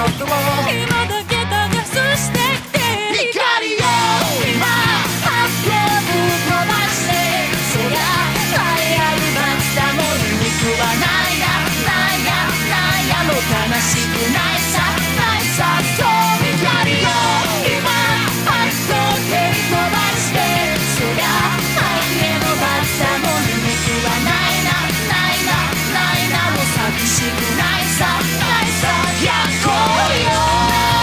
ことを今だけ探してきて光を今発表飛ばしてそりゃ愛ある松田も憎くはないなないなないなもう悲しくないさないさそう光を今発表飛ばしてそりゃ愛への松田も憎くはないなないなないなもう寂しくないさないさ逆光よ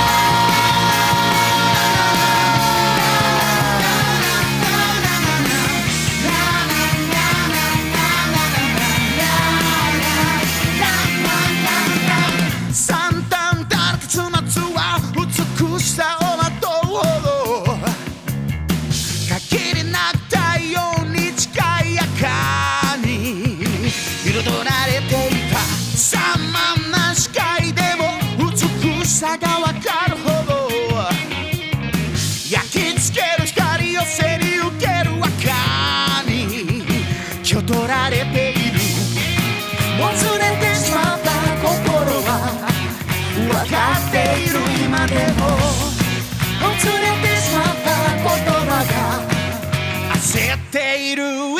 がわかるほど焼き付ける光を背に受ける赤に気を取られているもつれてしまった心は分かっている今でももつれてしまった言葉が焦っている